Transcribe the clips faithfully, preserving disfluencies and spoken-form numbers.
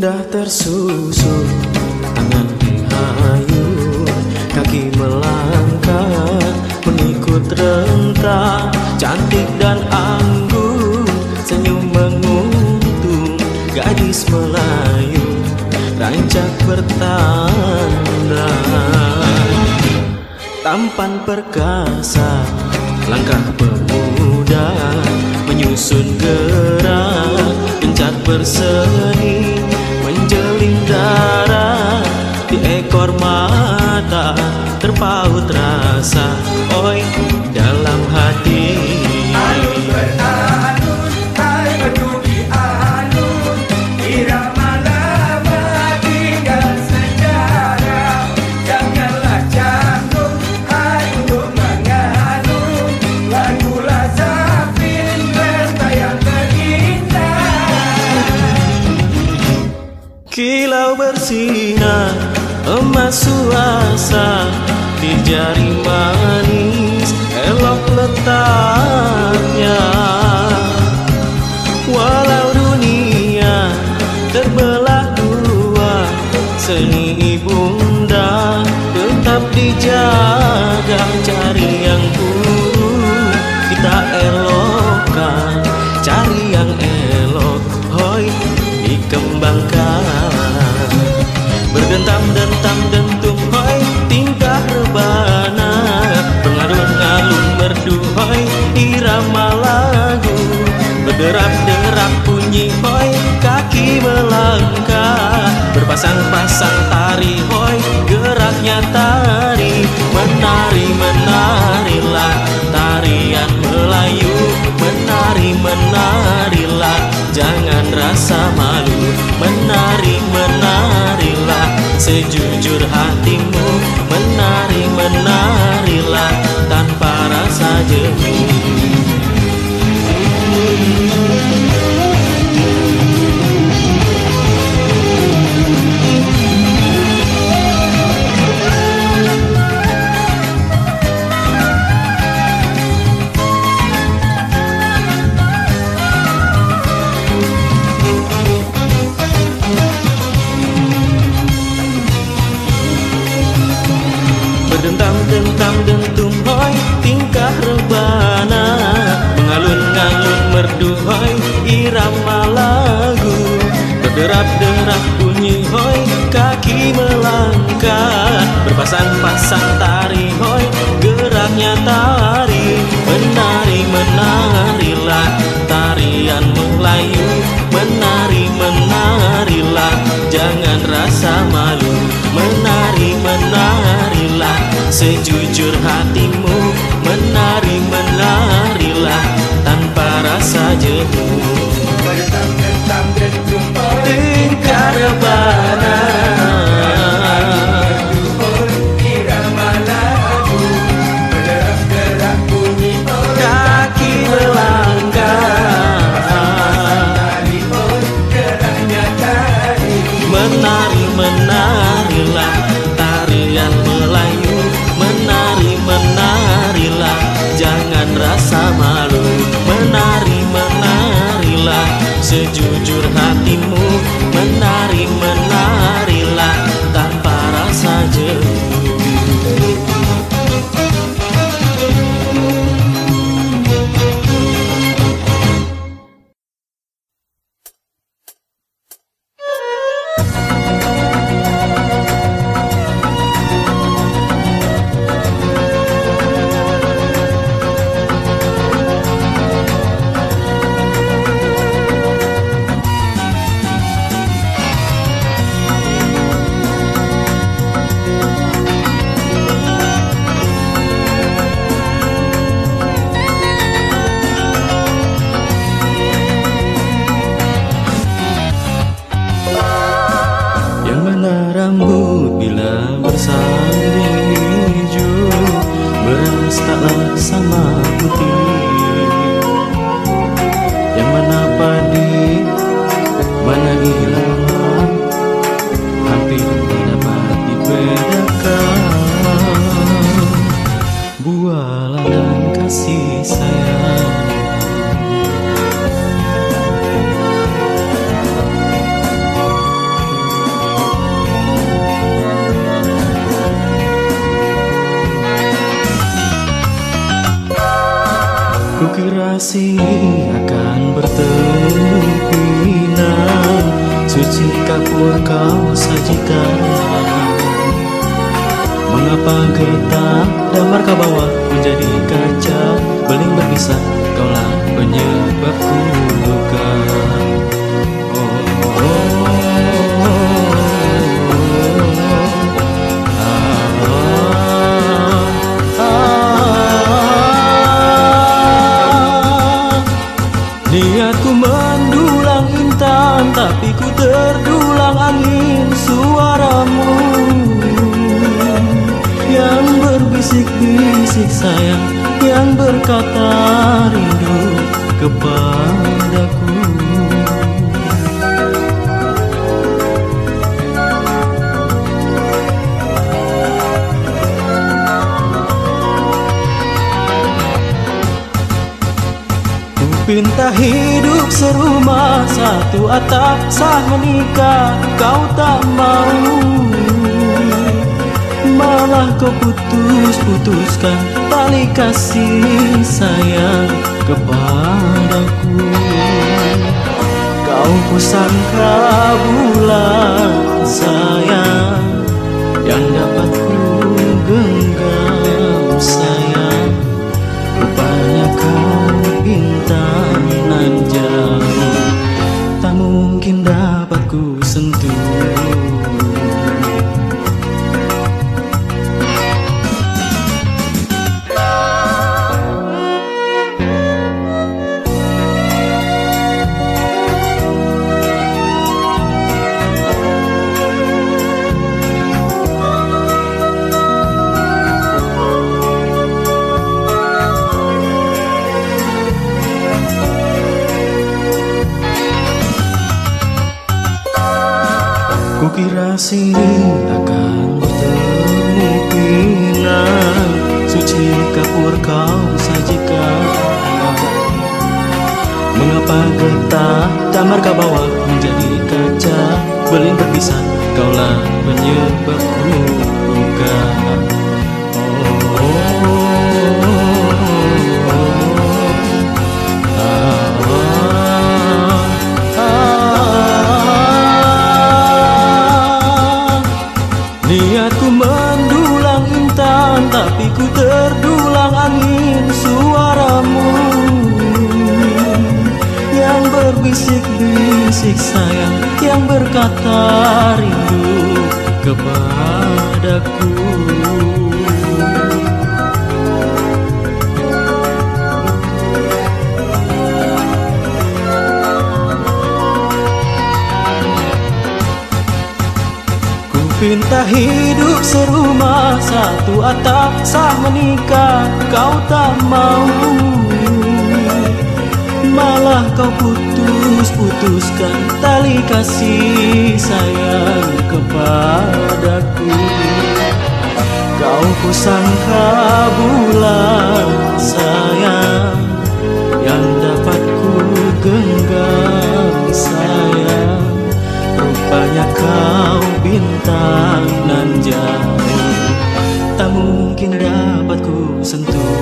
Indah tersusun, tangan dihayun, kaki melangkah, mengikut rentang, cantik dan anggun, senyum menguntung, gadis Melayu, rancak bertanda. Tampan perkasa, langkah pemuda, menyusun gerak, gencat berseni, menjeling darah, di ekor mata, terpaut rasa, oi dalam hati. Alun beralun, hai bertubi alun, irama lama tinggal sejarah. Janganlah canggung, hai untuk mengalun, lagulah Zafin, pesta yang terindah. Kilau bersinar, emas suasa, di jari manis, elok letaknya. Walau dunia terbelah dua, seni ibunda tetap dijaga. Cari yang buruk kita elokkan, cari yang elok, hoi dikembangkan. Berdentam-dentam dentum, hoi tingkah rebana, pengalun-alun merdu, hoi irama lagu, berderap-derap bunyi, hoi kaki melangkah, berpasang-pasang tari, hoi geraknya tari. Menari, menarilah tarian Melayu, menari, menarilah jangan rasa malu. Menari, menarilah sejujur hatimu, menari, menarilah tanpa rasa jemu. Dentam-dentam dentum, hoi tingkah rebana, mengalun-alun merdu, hoi irama lagu, berderap-derap bunyi, hoi kaki melangkah, berpasang-pasang tari, hoi geraknya tari. Menari, menarilah tarian Melayu, menari, menarilah jangan rasa malu. Menari, menarilah sejujur hatimu, menari, menarilah tanpa rasa jemu. Berdentam-dentam dentum, Tingkah rebana, irama lagu, berderap-derap bunyi, kaki melangkah, tari pun geraknya tari. menari, menarilah tarian Melayu, menari, menarilah jangan rasa malu. Menari, menarilah sejujur hatimu, menari, menarilah tanpa rasa jemu. Rambut bila bersanding hijau, beras taklah sama putih. Yang mana padi, mana ilalang, hampir tak dapat dibedakan. Buah ladang kasih sayang, Kukira sini akan bertemu pinang, suci kapur kau sajikan. Mengapa getah damar kau bawa menjadi kaca, beling berpisah kaulah penyebabku luka. Oh, oh, oh, niatku mendulang intan, tapi ku terdulang angin suaramu yang berbisik-bisik sayang, yang berkata rindu kepadaku. Pinta hidup serumah, satu atap sah menikah, kau tak mau. Malah kau putus-putuskan tali kasih sayang kepadaku. Kau kusangka bulan sayang, yang dapat ku genggam sayang, rupanya kau bintang nan jauh, tak mungkin dapat ku sentuh. Kukira sini akan bertemu pinang, suci kapur kau sajikan. Mengapa getah damar kau bawa menjadi kaca, beling berpisah kaulah penyebabku luka. Oh, oh, niatku mendulang intan, tapi ku terdulang angin suaramu yang berbisik-bisik sayang, yang berkata rindu kepadaku. Pinta hidup serumah, satu atap sah menikah, kau tak mau. Malah kau putus-putuskan tali kasih sayang kepadaku. Kau kusangka bulan sayang, yang dapat ku genggam sayang, rupanya kau bintang nan jauh, tak mungkin dapat ku sentuh,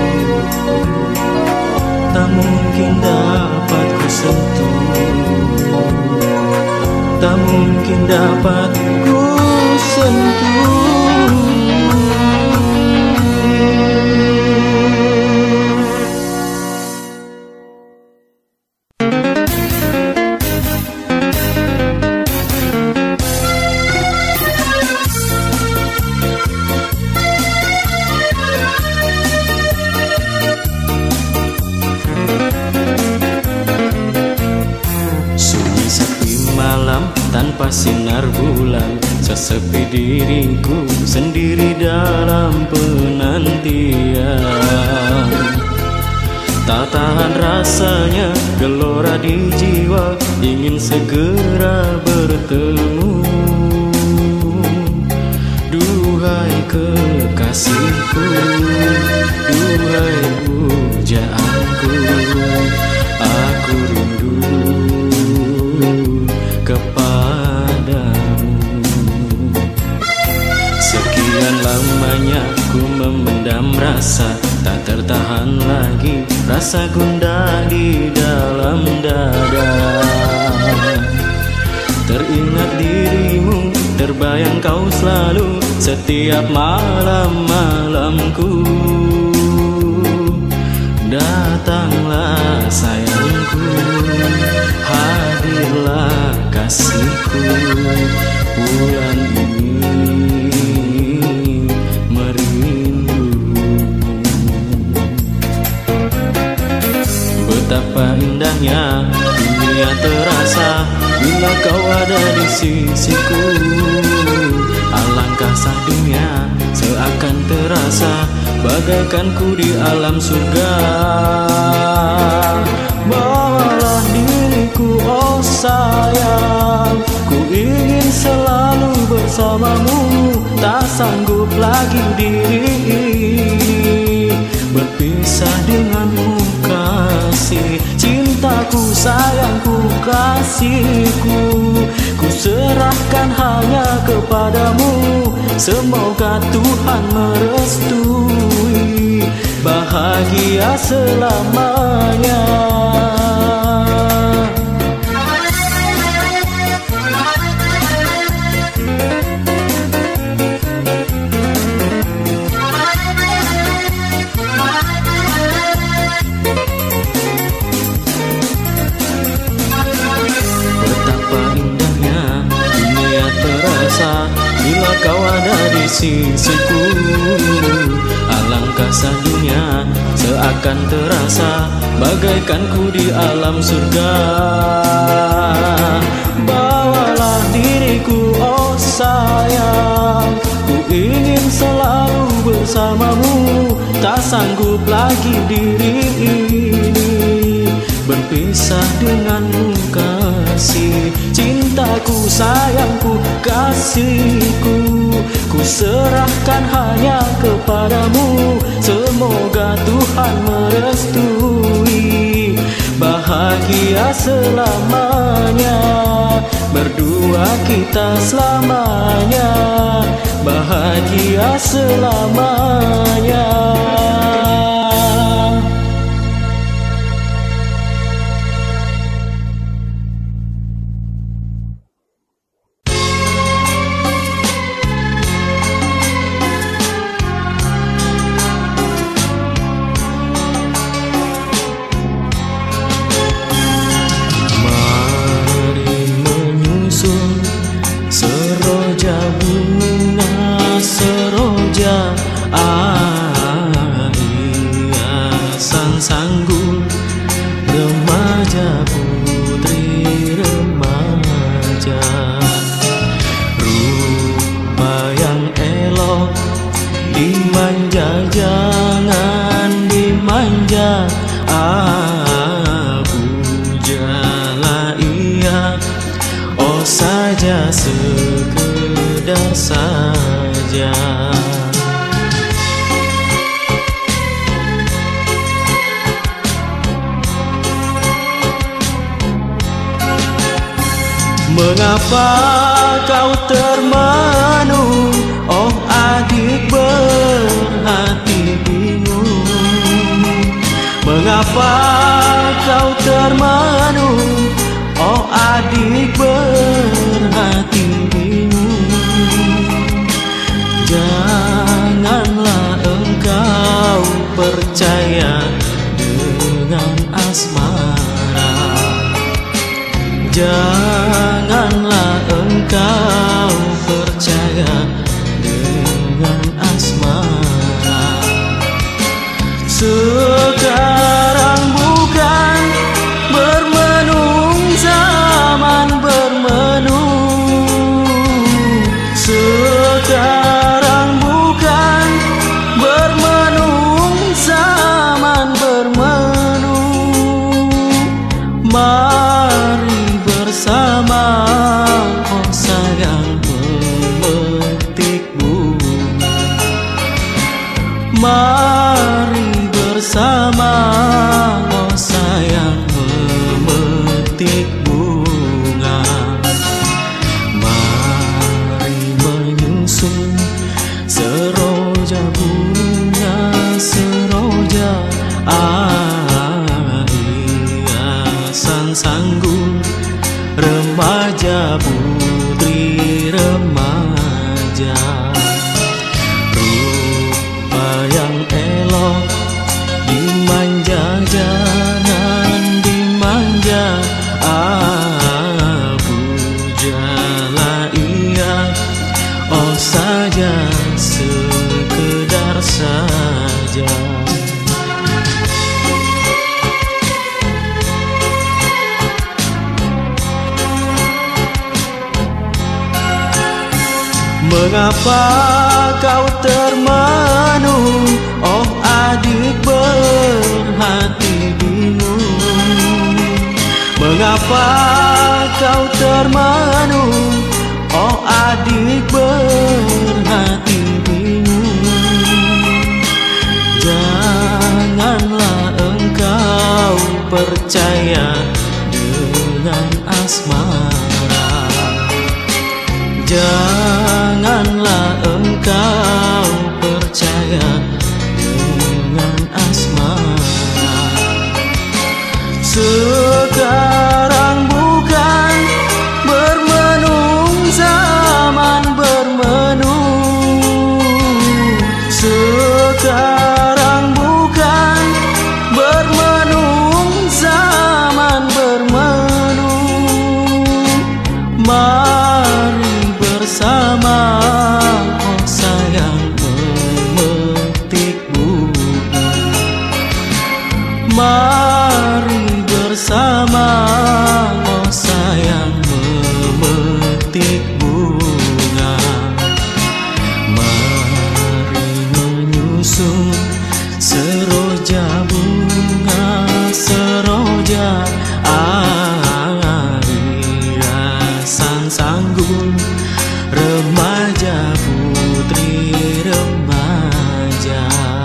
tak mungkin dapat ku sentuh, tak mungkin dapat ku sentuh. Tanpa sinar bulan, sesepi diriku sendiri dalam penantian. Tak tahan rasanya gelora di jiwa, ingin segera bertemu. Duhai kekasihku, duhai pujaanku, aku rindu kepadamu. Sekian lamanya ku memendam rasa, tak tertahan lagi rasa gundah di dalam dada. Teringat dirimu, terbayang kau selalu setiap malam-malamku. Datanglah sayangku, hadirlah kasihku. Bulan ini merindu. Betapa indahnya dunia terasa bila kau ada di sisiku. Alangkah sahdunya seakan terasa bagaikan ku di alam surga. Bawalah diriku oh sayang, ku ingin selalu bersamamu. Tak sanggup lagi diri ini berpisah denganmu kasih. Cintaku sayangku kasihku, ku serahkan hanya kepadamu. Semoga Tuhan merestui bahagia selamanya. Bila kau ada di sisiku, alangkah sahdunya seakan terasa bagaikan ku di alam surga. Bawalah diriku oh sayang, ku ingin selalu bersamamu. Tak sanggup lagi diri ini berpisah denganmu kasih. Cintaku sayangku kasihku, ku serahkan hanya kepadamu. Semoga Tuhan merestui bahagia selamanya. Berdua kita selamanya bahagia selamanya. Sekedar saja. Mengapa kau termenung, oh adik berhati bingung. Mengapa kau termenung, oh adik berhati bingung. Janganlah engkau percaya dengan asmara. Janganlah engkau percaya dengan asmara. Sekarang bukan bermenung zaman bermenung. Sekarang bukan bermenung zaman bermenung. Mari bersama oh sayang memetik bunga. Mari bersama oh sayang memetik bunga. Mari menyusun seroja bunga, seroja sanggul, remaja putri remaja. Rupa yang elok dimanja, jangan dimanja. Aku jala iya, oh saja sekedar saja. Mengapa kau termenung, oh adik berhati bingung? Mengapa kau termenung, oh adik berhati bingung? Janganlah engkau percaya dengan asmara. Janganlah engkau percaya dengan asmara. Sekarang bukan bermenung, zaman bermenung. Sekarang bukan bermenung, zaman bermenung. Mari bersama, oh sayang, memetik bunga. Mari bersama, oh sayang, memetik bunga. Mari menyusun seroja bunga, seroja ariasan sanggul, remaja putri remaja.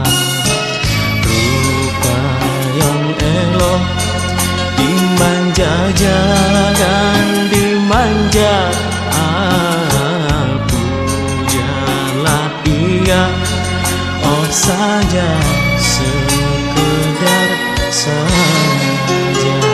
Rupa yang elok dimanja, jangan dimanja. Aku jala iya, oh saja sekedar saja.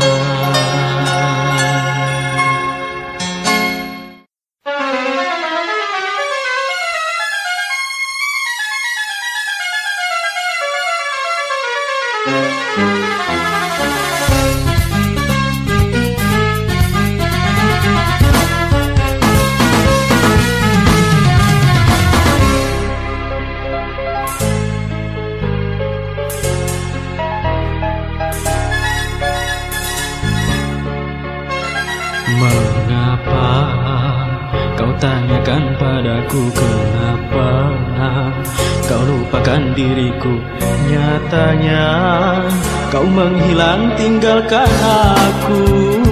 Mengapa kau tanyakan padaku, kenapa kau lupakan diriku? Nyatanya kau menghilang tinggalkan aku.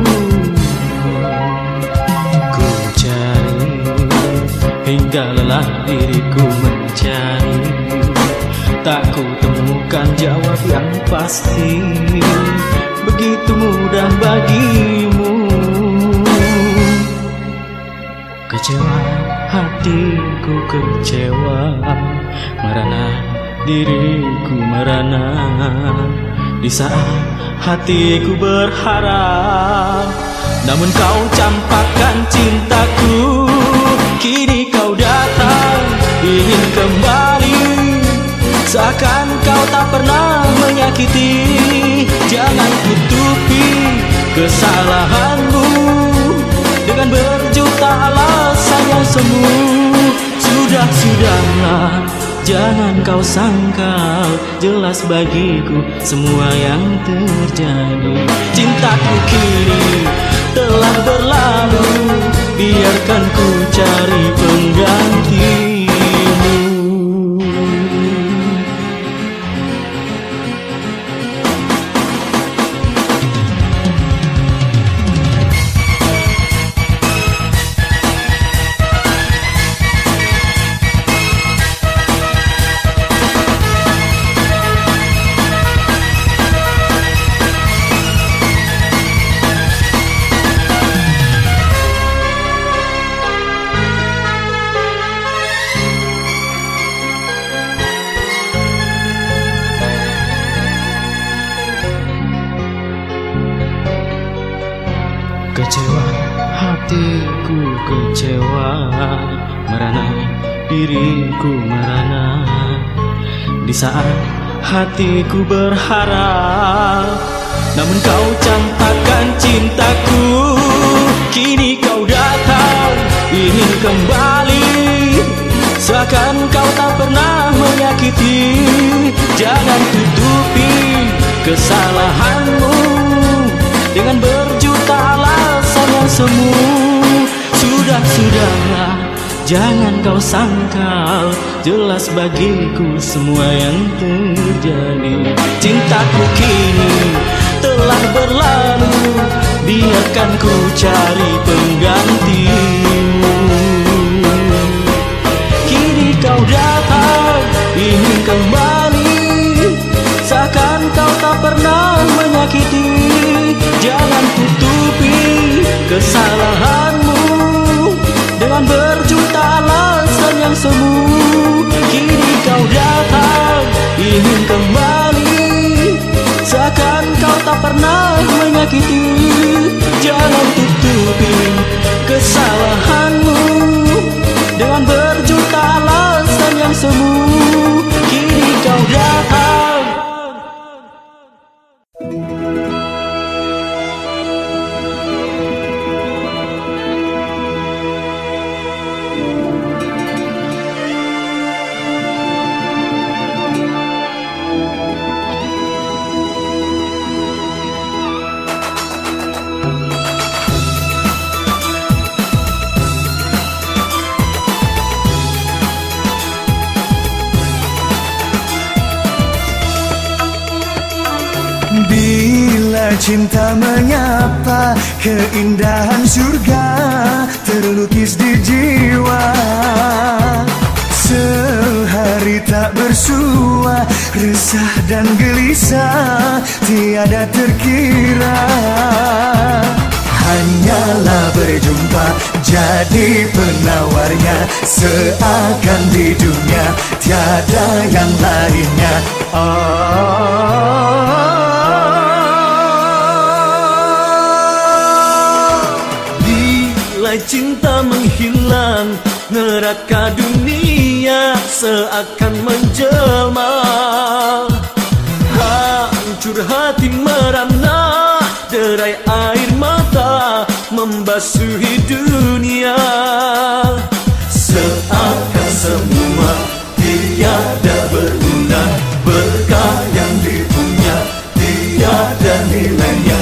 Ku cari hingga lelah diriku mencari, tak ku temukan jawab yang pasti. Begitu mudah bagimu. Kecewa hatiku, kecewa, merana diriku merana. Di saat hatiku berharap, namun kau campakkan cintaku. Kini kau datang ingin kembali, seakan kau tak pernah menyakiti. Jangan tutupi kesalahanmu dengan berjuta alasan yang semu. Sudah, sudahlah, jangan kau sangkal, jelas bagiku semua yang terjadi. Cintaku kini telah berlalu, biarkan ku cari penggantimu. hatiku kecewa, merana diriku merana. Di saat hatiku berharap, namun kau campakkan cintaku. Kini kau datang ingin kembali, seakan kau tak pernah menyakiti. Jangan tutupi kesalahanmu dengan berjuta alasan yang semu. Sudah, sudahlah, jangan kau sangkal, jelas bagiku semua yang terjadi. Cintaku kini telah berlalu, biarkan ku cari penggantimu. Kini kau datang ingin kembali, seakan kau tak pernah menyakiti. Jangan tutupi kesalahanmu dengan berjuta alasan yang semu. Kini kau datang ingin kembali, seakan kau tak pernah menyakiti. Jangan tutupi kesalahanmu dengan berjuta alasan yang semu. Kini kau datang. Bila cinta menyapa, keindahan surga terlukis di jiwa. Sehari tak bersua, resah dan gelisah tiada terkira. Hanyalah berjumpa jadi penawarnya, seakan di dunia tiada yang lainnya. Oh, cinta menghilang, neraka dunia seakan menjelma. Hancur hati merana, derai air mata membasuhi dunia. Seakan semua tiada berguna, berkah yang dipunya tiada nilainya.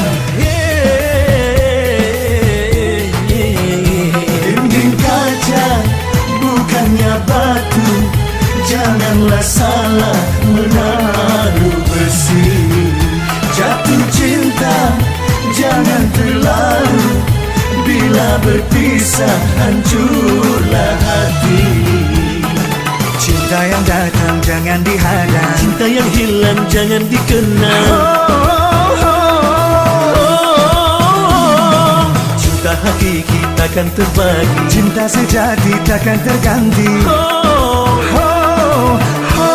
Batu, janganlah salah menaruh besi. Jatuh cinta, jangan terlalu, bila berpisah hancurlah hati. Cinta yang datang jangan dihadang, cinta yang hilang jangan dikenang. oh, oh, oh, oh. Cinta hakiki takkan terbagi, cinta sejati takkan terganti. oh, oh, oh, oh.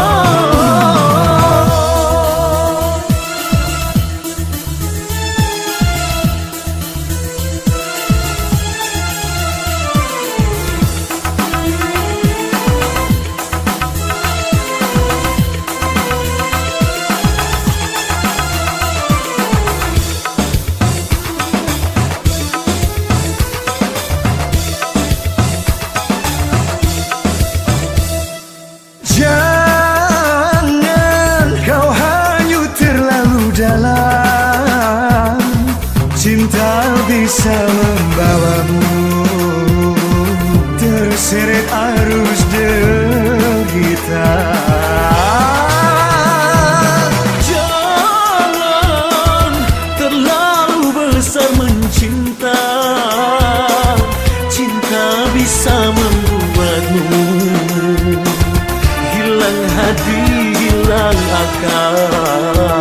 Jangan kau hanyut terlalu dalam, cinta bisa membawamu terseret arus derita. jangan terlalu besar mencinta, cinta bisa membuatmu hilang hati, hilang akal.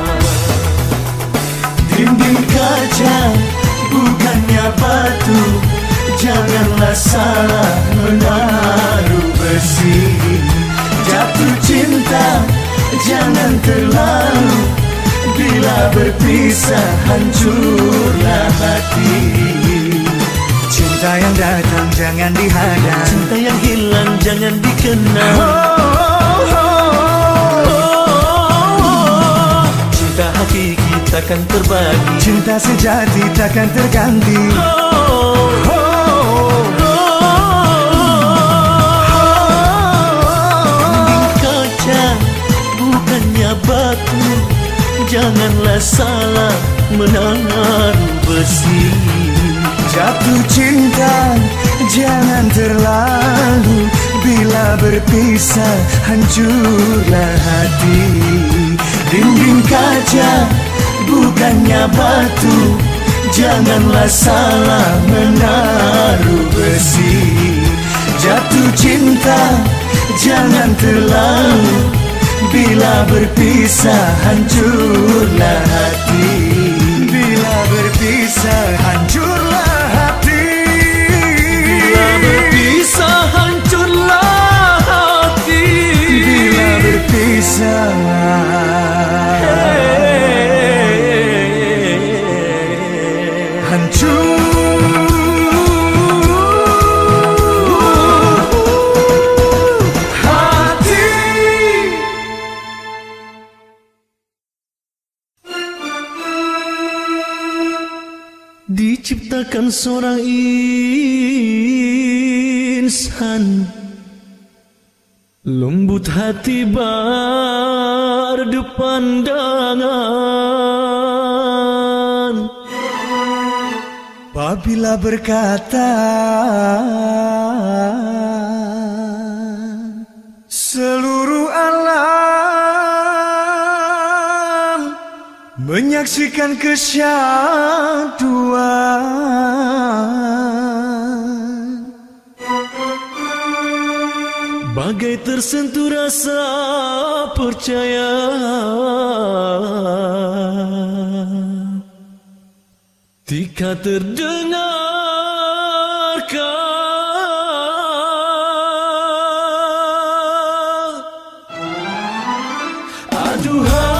Dinding kaca bukannya batu, janganlah salah menaruh besi. Jatuh cinta jangan terlalu, bila berpisah hancurlah hati. Cinta yang datang jangan dihadang, cinta yang hilang jangan dikenal. oh, oh, oh. Cinta hakiki takkan terbagi, Cinta sejati takkan terganti, oh, oh, oh. Dinding kaca bukannya batu, janganlah salah menaruh besi. Jatuh cinta jangan terlalu, bila berpisah hancurlah hati. Dinding kaca bukannya batu, janganlah salah menaruh besi. Jatuh cinta jangan terlalu, bila berpisah hancurlah hati. Bila berpisah hancurlah hati. Bila berpisah hancurlah hati. Bila berpisah hancur hati. Diciptakan seorang insan, lembut hati berdepandangan. Apabila berkata seluruh alam menyaksikan kesyahduan, bagai tersentuh rasa percaya, tika terdengarkan aduhan.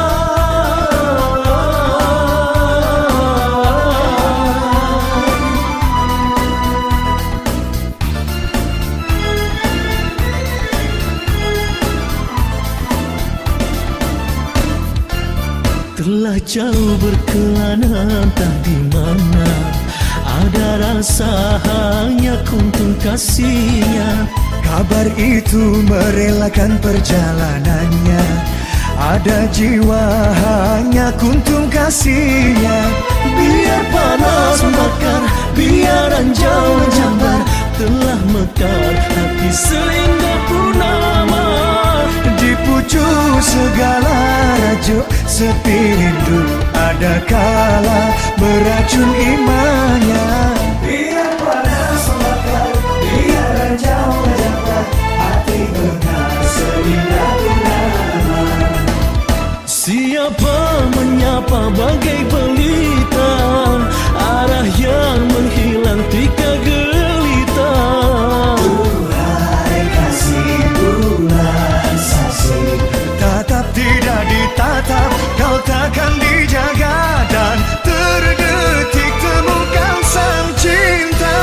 Telah jauh berkelana entah di mana, ada rasa hanya kuntung kasihnya. kabar itu merelakan perjalanannya, ada jiwa hanya kuntung kasihnya. Biar panas membakar, biar ranjau menjambar, telah mekar hati sehingga purnama. Di pucuk segala rajuk sepi rindu, ada kala beracun imannya. Biar panas membakar, biar ranjau menjambar, hati mekar sehingga purnama. Siapa menyapa bagai pelita, arah yang menghilang tika gelita. Tuhai kasih bulan sasi, tatap tidak ditatap, kau takkan dijaga dan terdetik temukan sang cinta.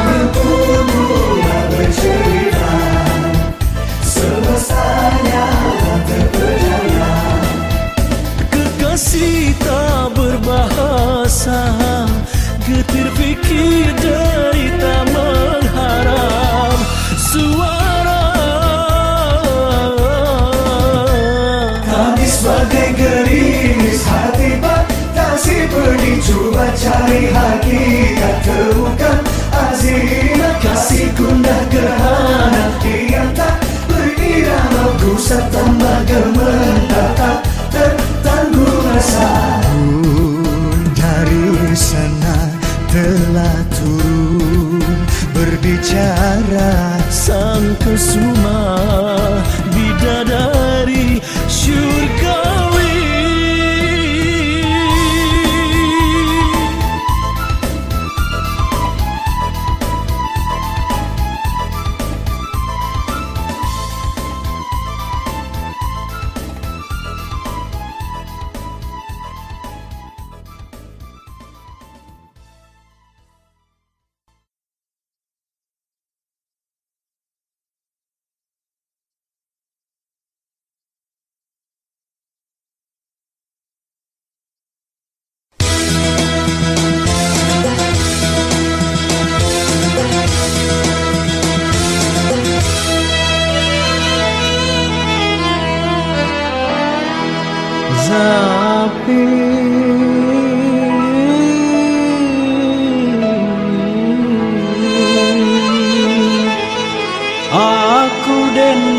Mula bercerita, semestanya terpercaya. Kekasih tak berbahasa, getir fikir derita mengharap suara. Kami sebagai gerimis hati batasi pedih, cuba cari hakikat, temukan azimat kasih gundah gerhana yang tak berirama, gusar tambah gementar tak tertanggung rasa. Pun dari sana telah turun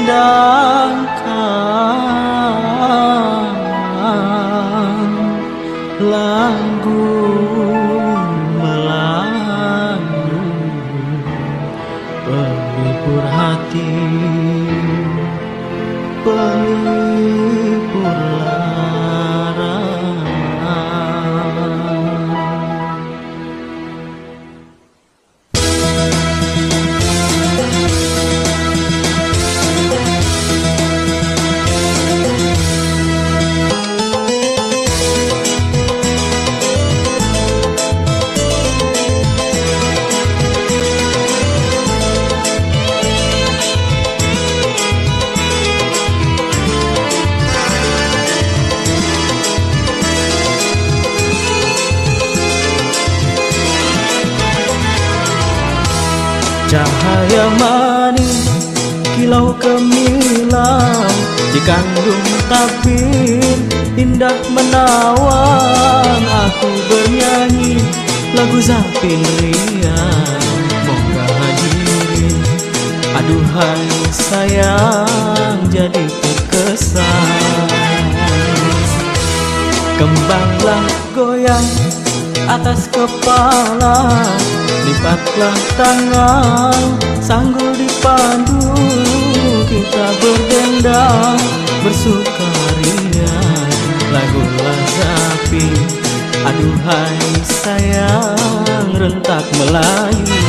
dendangkan lagu Melayu penghibur hati, penghibur lara. Cahaya manis kilau gemilang dikandung tabir indah menawan. Aku bernyanyi lagu Zapin riang moga hadirin. Aduhai sayang jadi terkesan. Kembanglah goyang atas kepala, lipatlah tangan, sanggul dipandu, kita berdendang, bersukaria, lagulah Zapin, aduhai sayang, rentak Melayu.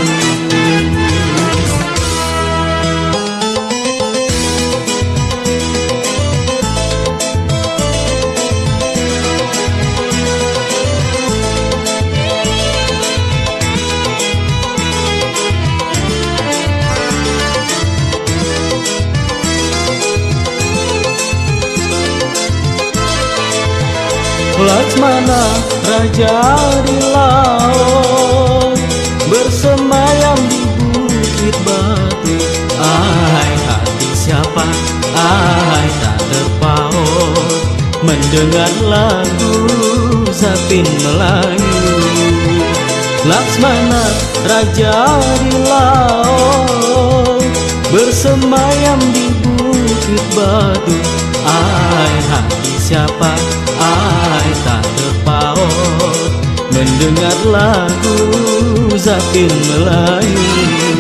Laksmana raja di laut bersemayam di bukit batu. Ai hati siapa, ai tak terpaut mendengar lagu Zapin Melayu. Laksmana raja di laut bersemayam di bukit batu. Ai hati siapa, ai tak terpaut mendengar lagu Zapin Melayu.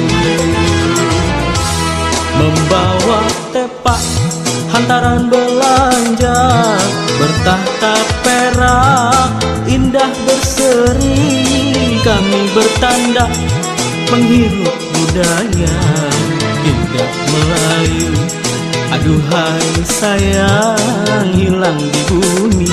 Membawa tepak hantaran belanja, bertahta perak indah berseri, kami bertanda menghirup budaya indah Melayu. Aduhai sayang hilang di bumi.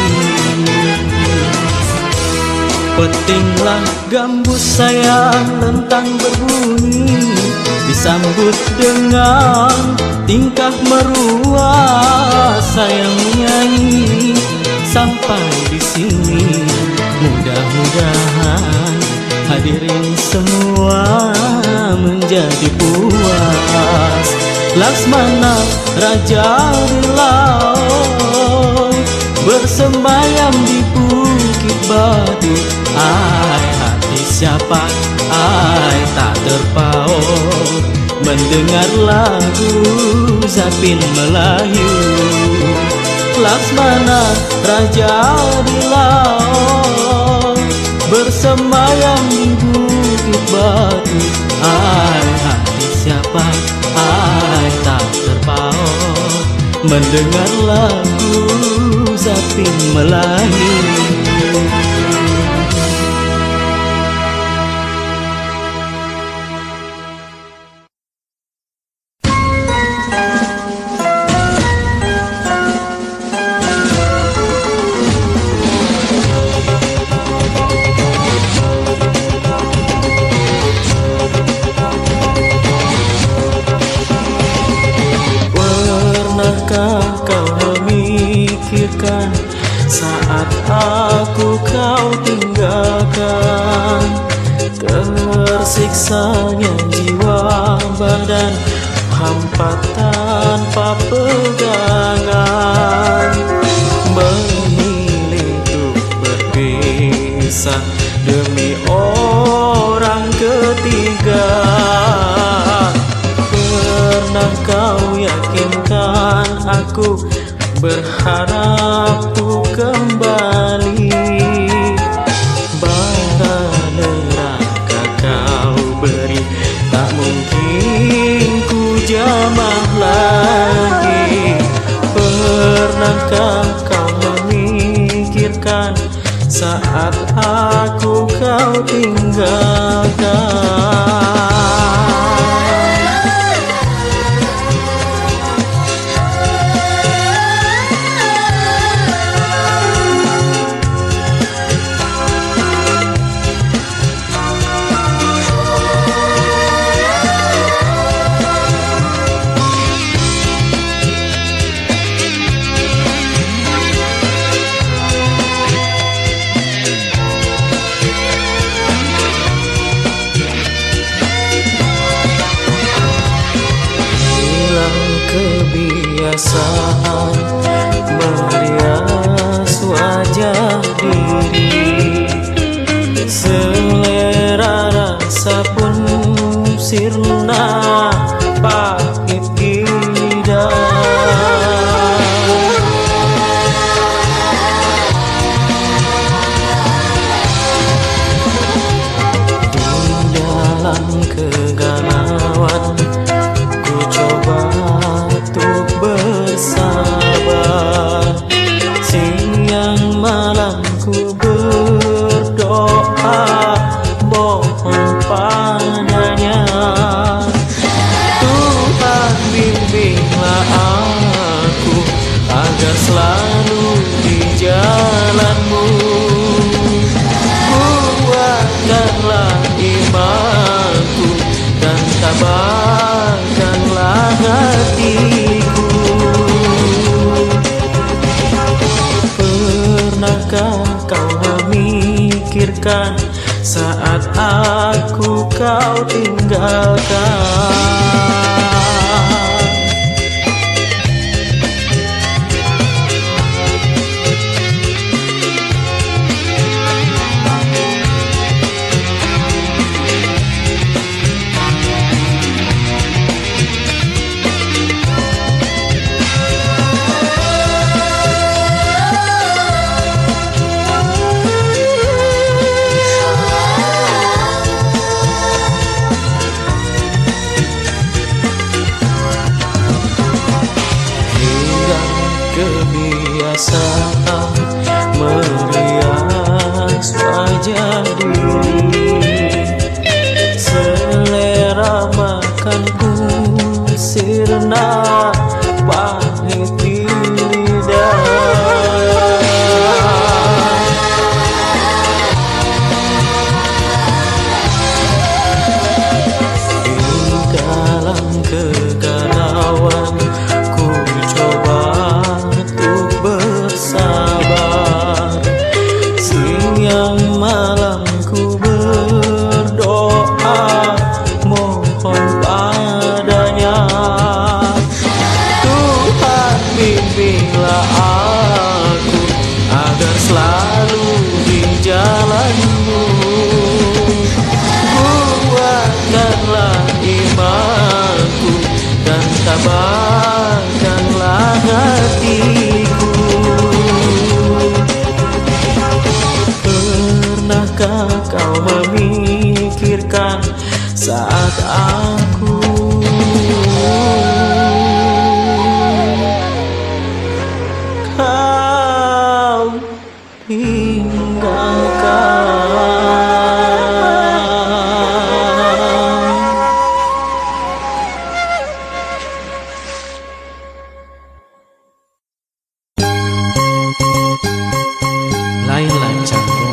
Petinglah gambus sayang lentang berbunyi, disambut dengan tingkah meruah. Sayang menyanyi sampai di sini. Mudah-mudahan hadirin semua menjadi puas. Laksmana raja di laut bersemayam di bukit batu. Ai hati siapa, ai tak terpaut mendengar lagu Zapin Melayu. Laksmana raja di laut bersemayam di bukit batu. Ai hati siapa, ai tak terpaut mendengar lagu Zapin Melayu. Saat aku kau tinggalkan, tersiksanya jiwa badan hampa tanpa pegangan. Memilih untuk berpisah demi orang ketiga. Pernah kau yakin berharap ku kembali. Bara neraka kau beri, tak mungkin ku jamah lagi. Pernahkah kau memikirkan saat aku kau tinggalkan? Kebiasaan merias wajah diri, selera rasa pun sirna pahit lidah. Di dalam kegalauan ku coba untuk bersabar, siang malam ku berdoa mohon padanya. Tuhan bimbinglah aku agar selalu di jalanmu. Kuatkanlah imanku dan tabahkanlah hatiku. Pernahkah kau memikirkan saat aku kau tinggalkan? Kebiasaan merias wajah diri, selera makanku sirna pahit lidah. Di dalam kegalauan ku coba bersabar, siang malam ku berdoa mohon padanya. Tuhan bimbinglah aku agar selalu di jalanmu. Kuatkanlah imanku dan tabahkanlah hatiku. Pernahkah kau memikirkan saat aku kau tinggalkan? Laila Canggung.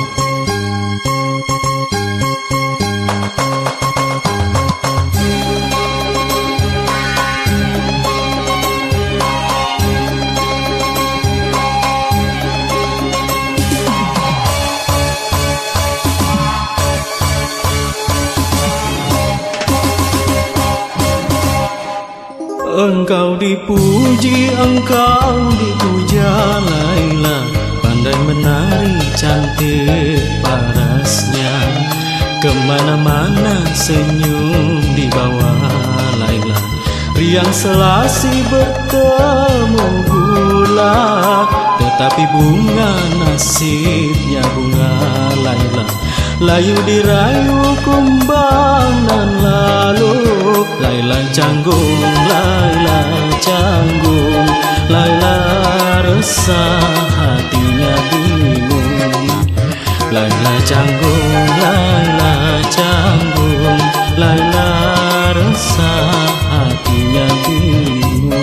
Engkau dipuji, engkau dipuja Laila, pandai menari cantik parasnya. Kemana-mana senyum dibawa Laila, riang selasi ber bertemu bulan, tetapi bunga nasibnya bunga Laila. Layu dirayu kumbang dan lalu Laila canggung, Laila canggung, Laila resah hatinya bingung. Laila canggung, Laila canggung, Laila resah hatinya bingung.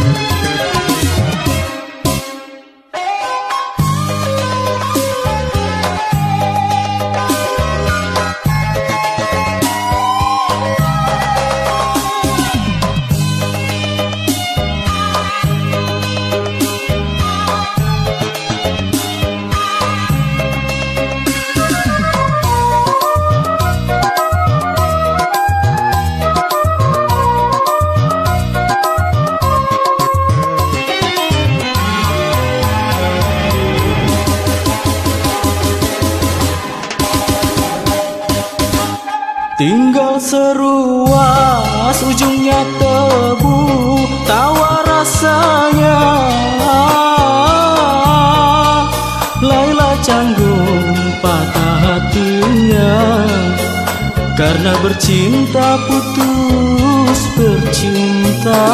Tinggal seruas ujungnya tebu, tawar rasanya. Laila canggung patah hatinya, karena bercinta putus bercinta.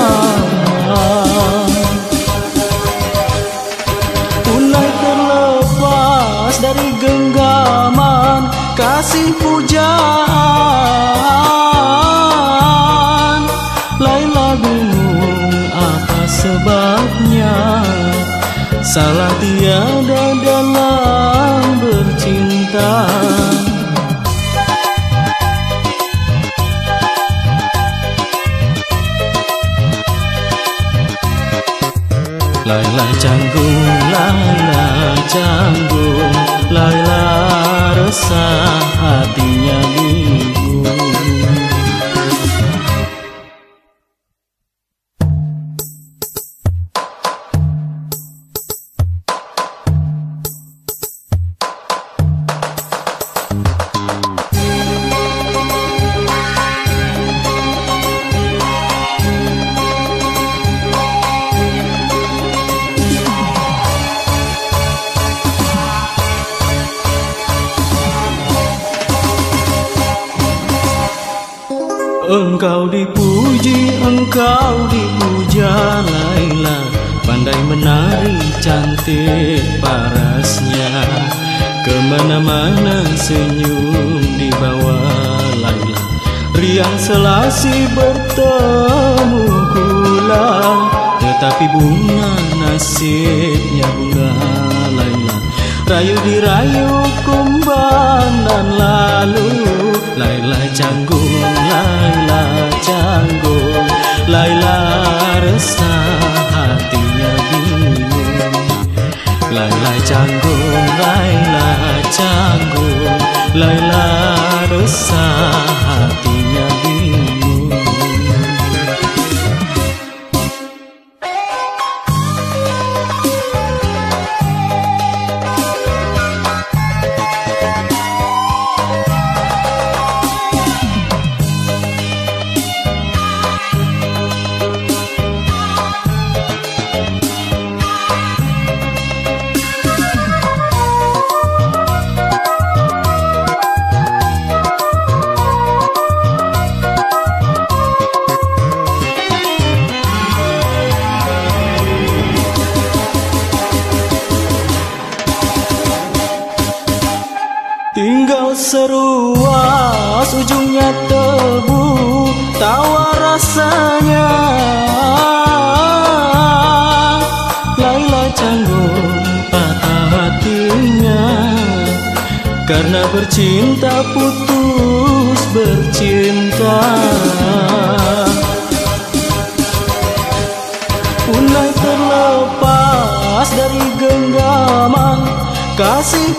Unai terlepas dari genggaman kasih pujaan. Laila bingung apa sebabnya, salah tiada dalam bercinta. Laila canggung, Laila canggung, Laila resah hatinya bingung. Engkau dipuji, engkau dipuja Laila, pandai menari cantik parasnya. Kemana-mana senyum dibawa Laila, riang selasi bertemu kula. Tetapi bunga nasibnya bunga Laila, rayu dirayu kumbang dan lalu. Laila canggung, Laila canggung, Laila resah hatinya bingung. Laila canggung, Laila canggung, Laila resah hatinya bingung. Tinggal seruas ujungnya tebu, tawar rasanya. Laila canggung patah hatinya, karena bercinta putus bercinta. Unai terlepas dari genggaman kasih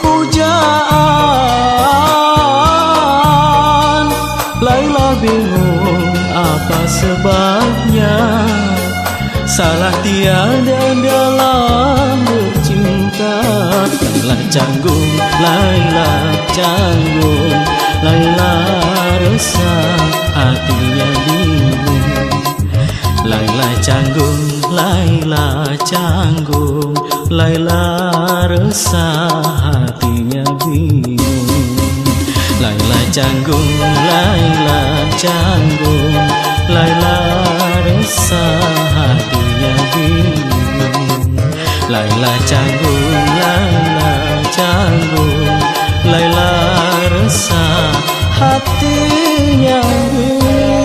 pujaan. Laila bingung apa sebabnya, salah tiada dalam bercinta. Laila canggung, Laila canggung, Laila resah hatinya bingung. Laila canggung, Laila canggung, Laila resah hatinya bingung. Laila canggung, Laila canggung, Laila resah hatinya bingung. Laila canggung, Laila canggung, Laila resah hatinya bingung.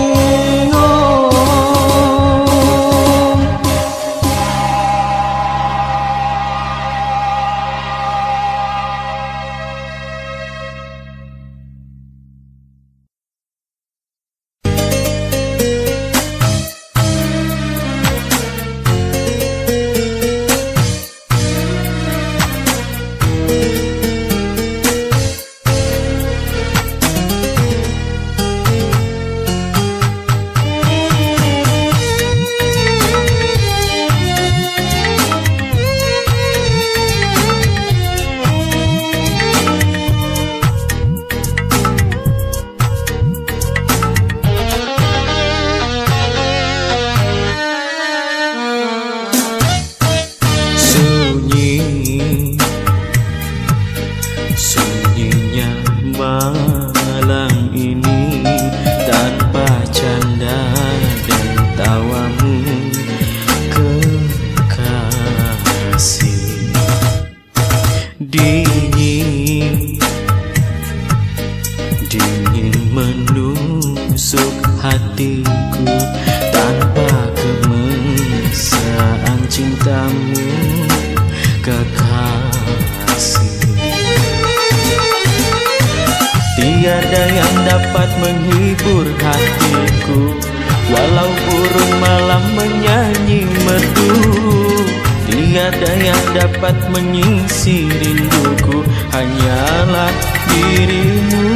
Tiada yang dapat menghibur hatiku, walau burung malam menyanyi merdu. Tiada yang dapat mengisi rinduku, hanyalah dirimu.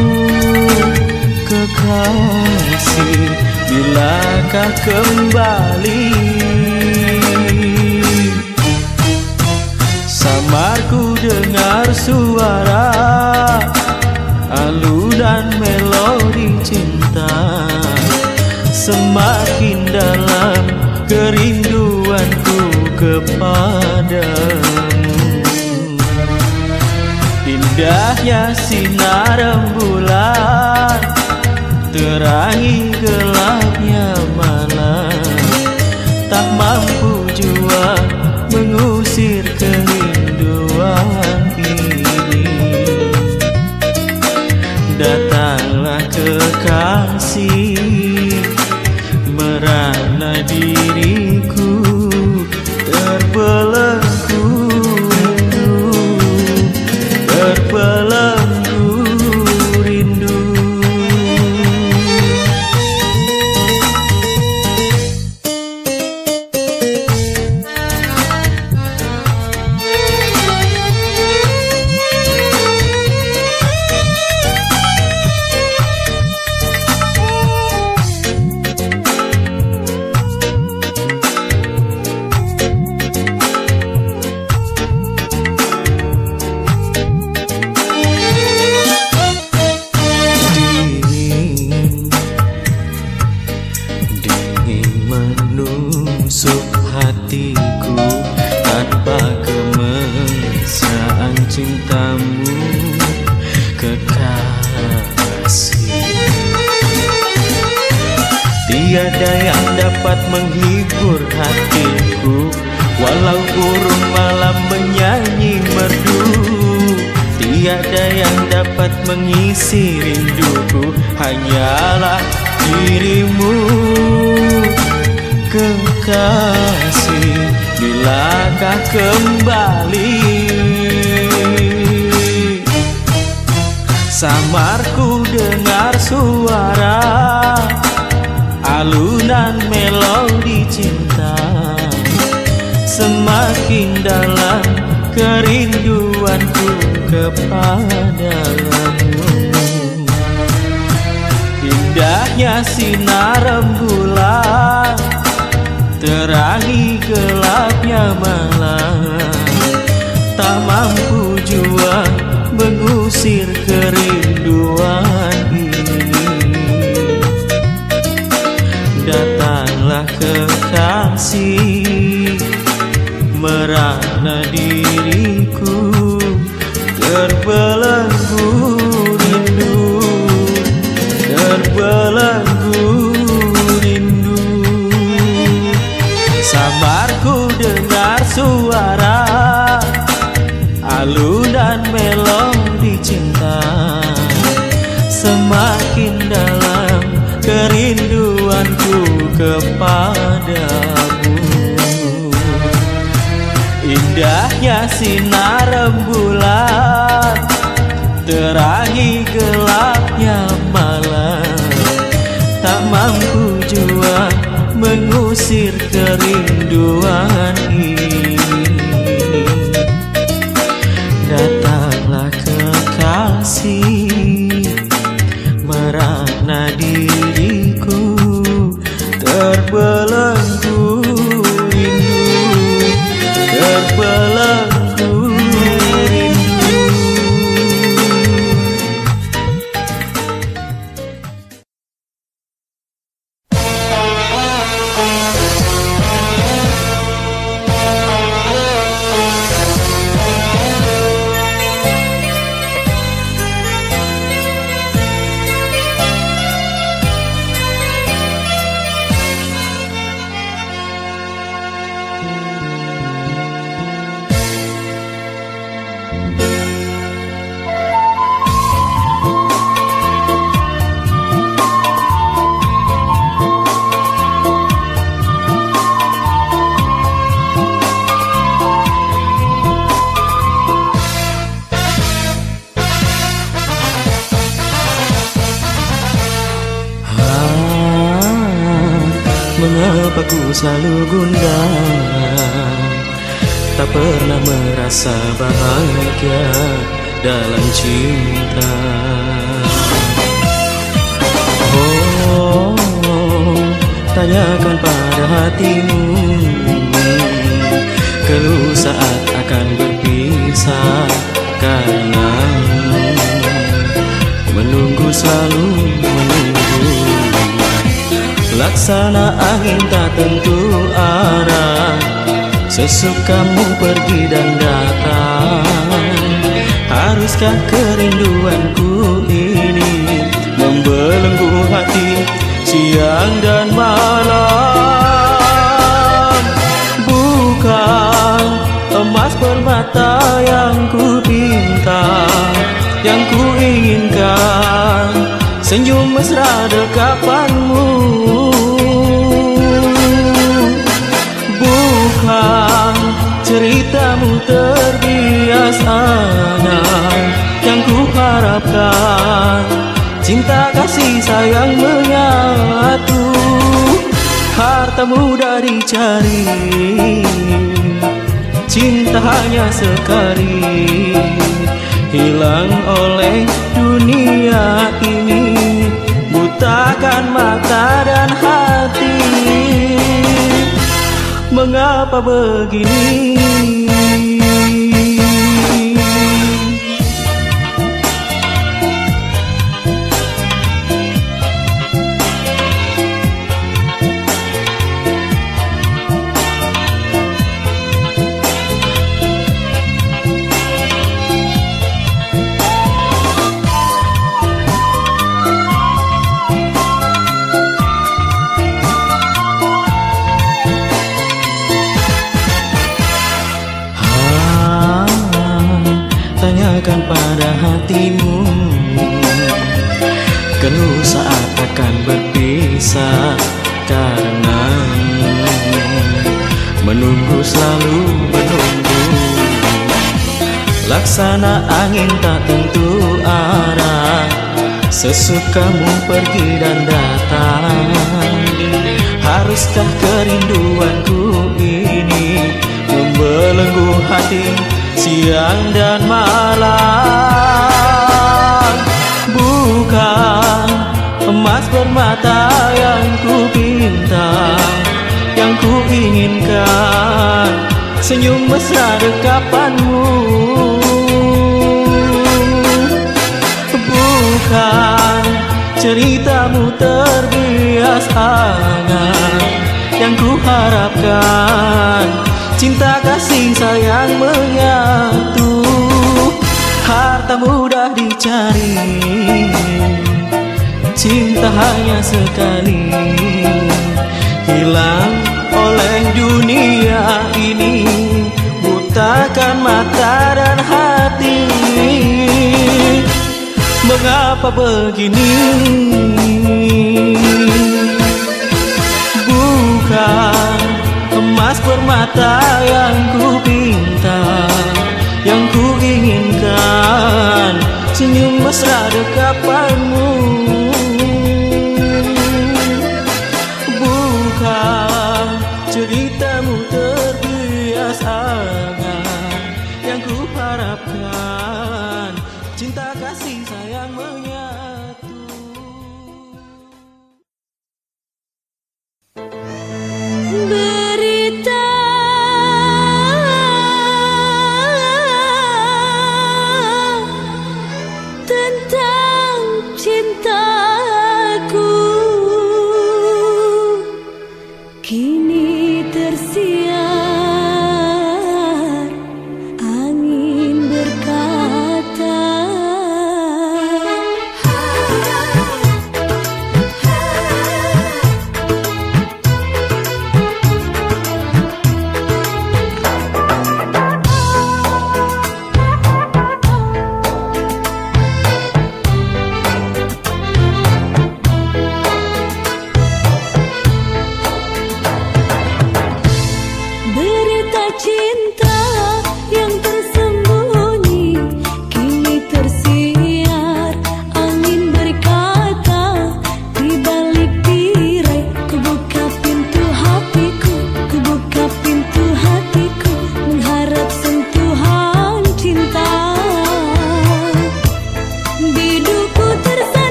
Kekasih, bilakah kembali? Samarku dengar suara alunan melodi cinta, semakin dalam kerinduanku kepadamu. Indahnya sinar rembulan, terangi gelapnya malam, tak mampu jua mengusir kerinduan ini. Datanglah kekasih, merana diriku terbelenggu rindu, terbelenggu rindu. Menusuk hatiku tanpa kemesraan cintamu, kekasih. Tiada yang dapat menghibur hatiku, walau burung malam menyanyi merdu. Tiada yang dapat mengisi rinduku, hanyalah dirimu. Kekasih, bilakah kembali? Samarku dengar suara alunan melodi cinta, semakin dalam kerinduanku kepadamu. Indahnya sinar rembulan, terangi gelapnya malam, tak mampu jua mengusir kerinduan ini. Datanglah ke dan melodi cinta. Semakin dalam kerinduanku kepadamu. Indahnya sinar rembulan, terangi gelapnya malam. Tak mampu jua mengusir kerinduan ini. Datanglah kekasih, merana diriku terbelenggu rindu, terbelenggu rindu. Mengapa ku selalu gundah, tak pernah merasa bahagia dalam cinta. Oh, tanyakan pada hatimu, keluh saat akan berpisah, karena menunggu selalu menunggu. Laksana angin tak tentu arah, sesukamu pergi dan datang. Haruskah kerinduanku ini membelenggu hati siang dan malam? Bukan emas permata yang ku pinta, yang ku inginkan senyum mesra dekapanmu. Bukan ceritamu terbiasanya yang ku harapkan, cinta kasih sayang menyatu. Harta mudah dicari, cinta hanya sekali, hilang oleh dunia ini, butakan mata dan hati. Mengapa begini? Tanyakan pada hatimu, keluh saat akan berpisah, karena menunggu selalu menunggu. Laksana angin tak tentu arah, sesukamu pergi dan datang. Haruskah kerinduanku ini membelenggu hati siang dan malam? Bukan emas permata yang ku pinta, yang ku inginkan senyum mesra dekapanmu. Bukan ceritamu terbiasanya yang ku harapkan, cinta kasih sayang menyatu. Harta mudah dicari, cinta hanya sekali, hilang oleh dunia ini, butakan mata dan hati. mengapa begini? Bukan emas permata yang ku pinta, yang ku inginkan senyum mesra dekapanmu. Bukan ceritamu terbias angan, yang ku harapkan cinta kasih sayang menyatu.